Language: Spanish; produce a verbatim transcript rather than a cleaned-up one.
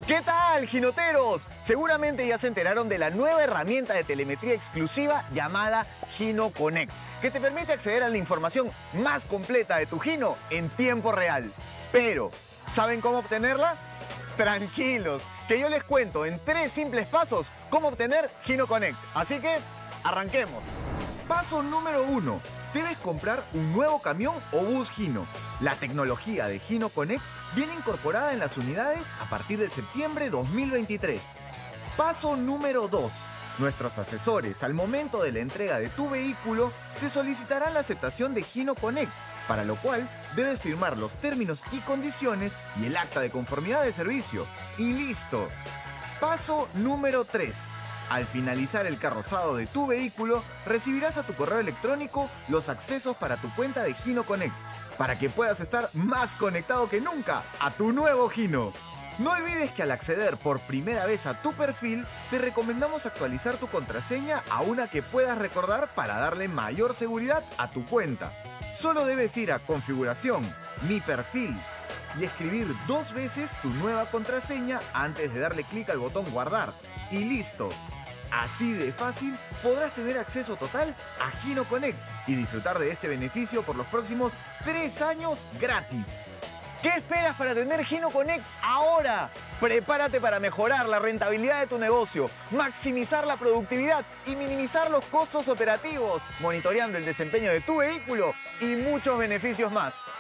¿Qué tal, Ginoteros? Seguramente ya se enteraron de la nueva herramienta de telemetría exclusiva llamada Gino Connect, que te permite acceder a la información más completa de tu Gino en tiempo real. Pero, ¿saben cómo obtenerla? Tranquilos, que yo les cuento en tres simples pasos cómo obtener Gino Connect. Así que, arranquemos. Paso número uno. Debes comprar un nuevo camión o bus Gino. La tecnología de Gino Connect viene incorporada en las unidades a partir de septiembre dos mil veintitrés. Paso número dos. Nuestros asesores, al momento de la entrega de tu vehículo, te solicitarán la aceptación de Gino Connect, para lo cual debes firmar los términos y condiciones y el acta de conformidad de servicio. ¡Y listo! Paso número tres. Al finalizar el carrozado de tu vehículo, recibirás a tu correo electrónico los accesos para tu cuenta de Gino Connect, para que puedas estar más conectado que nunca a tu nuevo Gino. No olvides que al acceder por primera vez a tu perfil, te recomendamos actualizar tu contraseña a una que puedas recordar para darle mayor seguridad a tu cuenta. Solo debes ir a Configuración, Mi perfil y escribir dos veces tu nueva contraseña antes de darle clic al botón Guardar. Y listo. Así de fácil podrás tener acceso total a Gino Connect y disfrutar de este beneficio por los próximos tres años gratis. ¿Qué esperas para tener Gino Connect ahora? Prepárate para mejorar la rentabilidad de tu negocio, maximizar la productividad y minimizar los costos operativos, monitoreando el desempeño de tu vehículo y muchos beneficios más.